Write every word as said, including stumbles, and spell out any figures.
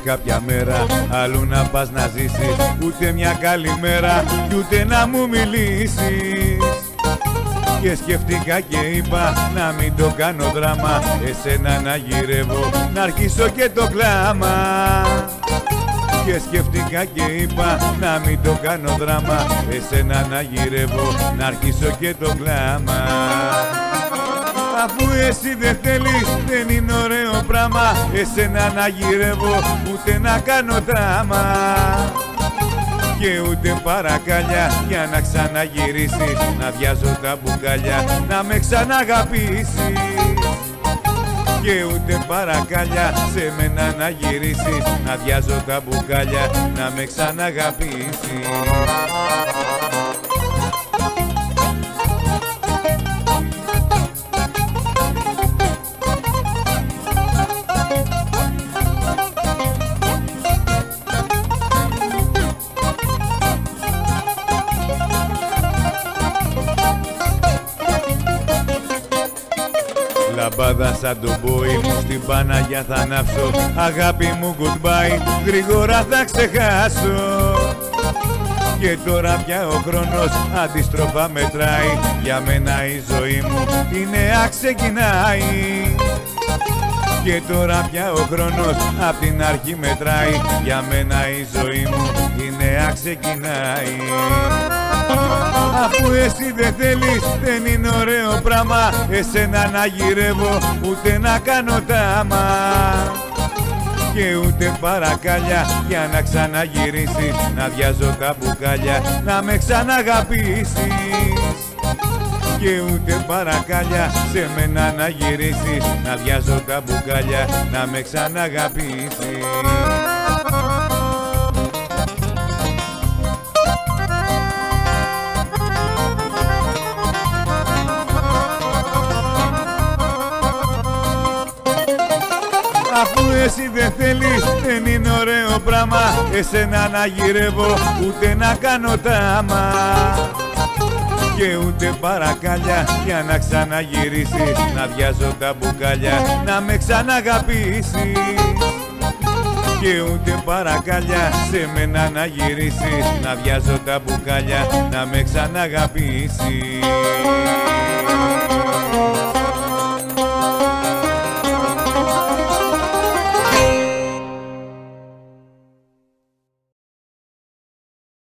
κάποια μέρα αλλού να πας να ζήσεις, ούτε μια καλημέρα κι ούτε να μου μιλήσεις. Και σκεφτήκα και είπα να μην το κάνω δράμα, εσένα να γυρεύω, να αρχίσω και το κλάμα. Και σκεφτήκα και είπα να μην το κάνω δράμα, εσένα να γυρεύω, να αρχίσω και το κλάμα. Αφού εσύ δεν θέλεις, δεν είναι ωραίο πράγμα, εσένα να γυρεύω, ούτε να κάνω δράμα. Και ούτε παρακάλια για να ξαναγυρίσεις, να βιάζω τα μπουκάλια, να με ξαναγαπήσεις. Και ούτε παρακάλια σε μένα να γυρίσεις, να βιάζω τα μπουκάλια, να με ξαναγαπήσεις. Λαμπάδα σαν τον μπόι μου στην Παναγιά θα ανάψω, αγάπη μου goodbye, γρήγορα θα ξεχάσω. Και τώρα πια ο χρόνος αντίστροφα μετράει, για μένα η ζωή μου η νέα ξεκινάει. Και τώρα πια ο χρόνος απ' την αρχή μετράει, για μένα η ζωή μου η νέα ξεκινάει. Αφού εσύ δεν θέλεις, δεν είναι ωραίο πράγμα, εσένα να γυρεύω, ούτε να κάνω τάμα. Και ούτε παρακάλια για να ξαναγυρίσεις, να βιάζω τα μπουκάλια, να με ξαναγαπήσεις. Και ούτε παρακάλια σε μένα να γυρίσεις, να βιάζω τα μπουκάλια, να με ξαναγαπήσεις. Αφού εσύ δεν θέλεις, δεν είναι ωραίο πράγμα, εσένα να γυρεύω, ούτε να κάνω τάμα. Και ούτε παρακάλια για να ξαναγυρίσεις, να βιάζω τα μπουκάλια, να με ξαναγαπήσεις. Και ούτε παρακάλια σε μένα να γυρίσεις, να βιάζω τα μπουκάλια, να με ξαναγαπήσεις.